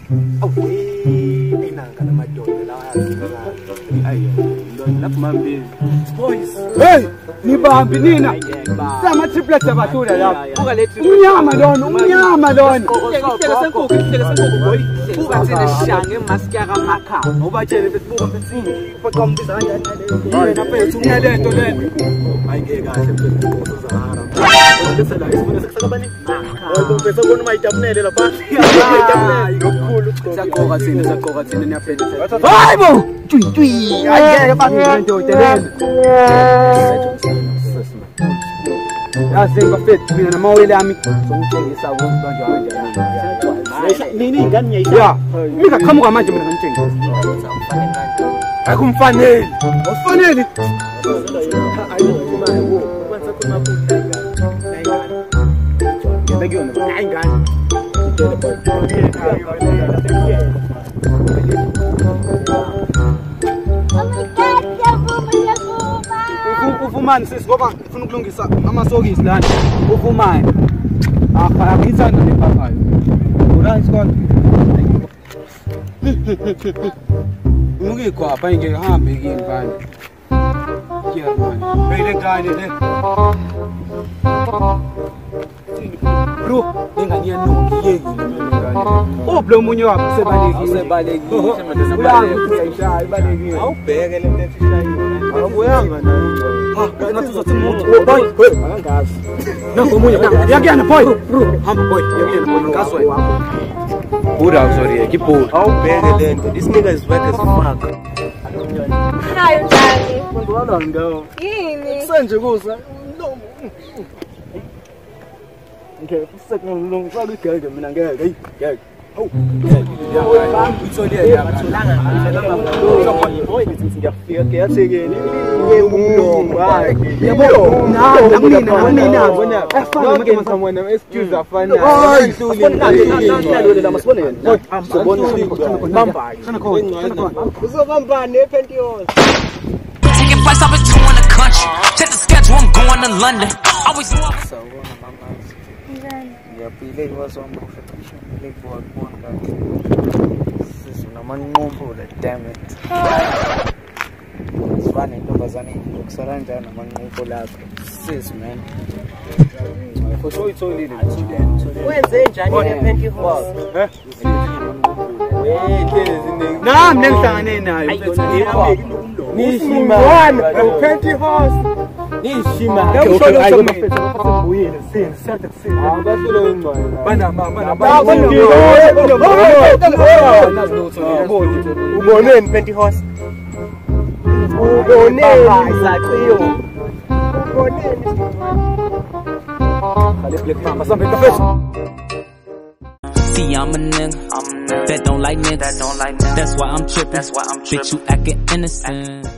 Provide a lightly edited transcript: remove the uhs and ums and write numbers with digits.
Hey, nibambi nina. Sama triplets abatula lapha. Unyama lona, unyama lona. Isitele senkukhu boy. Buka thina shange maskya kamakha. Ngobatshele bethi buka bethi baqombiza kanjani. Yena mfethu unelento lena. Ayike kahle mfethu uzahara. Bese la isibone sekusakabani. Bese ubona mayidabunele lapha. Hayi ngokukhulu sakhoka thina niyaphethe. Hayibo! Twi. Ayike bangile ndoda lena. Yazi ngafethu mina namawele ami ngizongitshengisa ukuthi kanjani kanjani. Nini ingane ngiyayisha. Ya, mina qhamuka manje mina ngitshengisa. Akumfanele. Awufanele. Ufumani sisi ngoba ufuna ukulungisa amasokisi lana. Ufumani. Akithanda lepapayo. Uright Scott. Ungikwapha ngeke hambe kini bani. Yeah man. Hey le ngane le. Bro, ngingani yanonke yekile ngane. Lo munye wakho sebalekile. Uyangishaya ibalekile. Awubheke le nto efishayile. Awuyanga nayo. Ngathi uzothi umuntu boy, angazi. Nangu omunye yakuyana boy. Hamba boy, yakuyana boy. Ngaswe. Buda sorry, keep Awubheke le nto. This nigga is work as fuck. Hayi njani? Ngibona ngawo. Yini? Senje kuza. Okay, sekulungu faka igege mina ngeke. Hey, ngeke. Oh. Ngitholile boy ngiyafika ngiyathekeni umlomo wakhe. Yabo, mina bona. Afana someone excuse afana. Lo la masibone. Sobona bamba. Uzobambane ePentecost. Taking flights up into in the country. Check the schedule, I'm going to London. Always Ngiyapile wasomba ufetisha lekwa kwanga. Sisi namanqombula damn it. Sifane intombazane yokusaranja namanqombula lakho. Sis man. For sure itholile wenze njani ePentecost? Nami nengihlangane nayo. Nishima Pentecost. Nishima uboneni Pentecost see, I'm a nigga that don't like niggas. That's why I'm tripping. Bitch, you acting innocent.